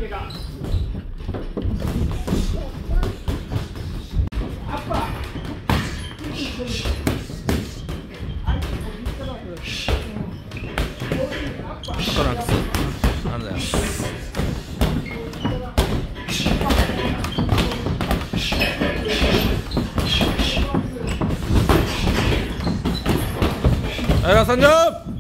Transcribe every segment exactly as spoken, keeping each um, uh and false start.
トランクス、ありがとうございます。はい、ラストさんじゅう。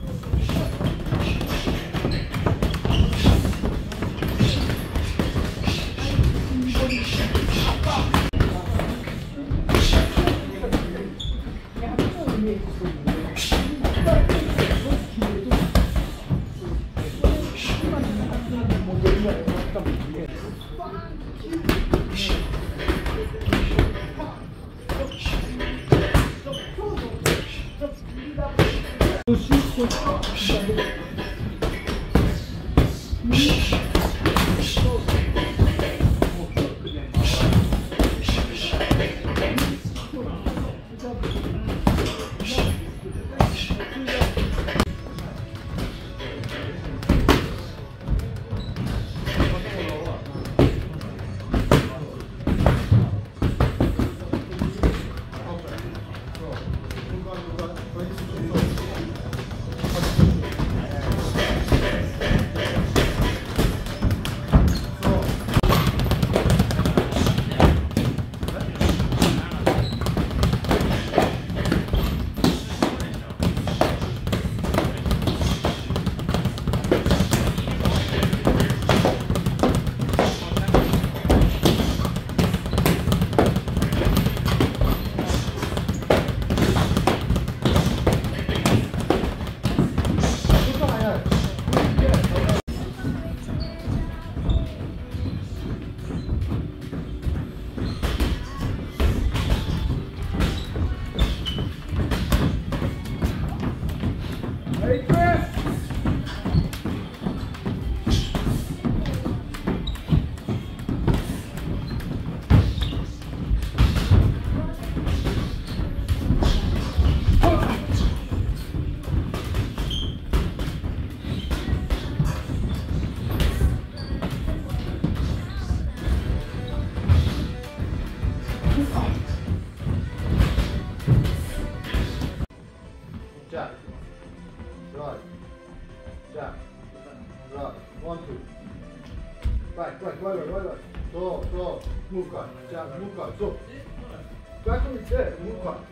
Jab, right, jab, right, one, two, right, right, right, right, right, so, so, move cut, jab, move cut, so, back to it there, move cut.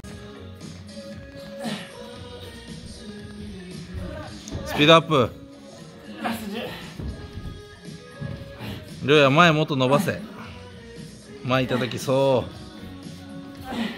スピードアップ。りょうや前もっと伸ばせ。前いただきそう。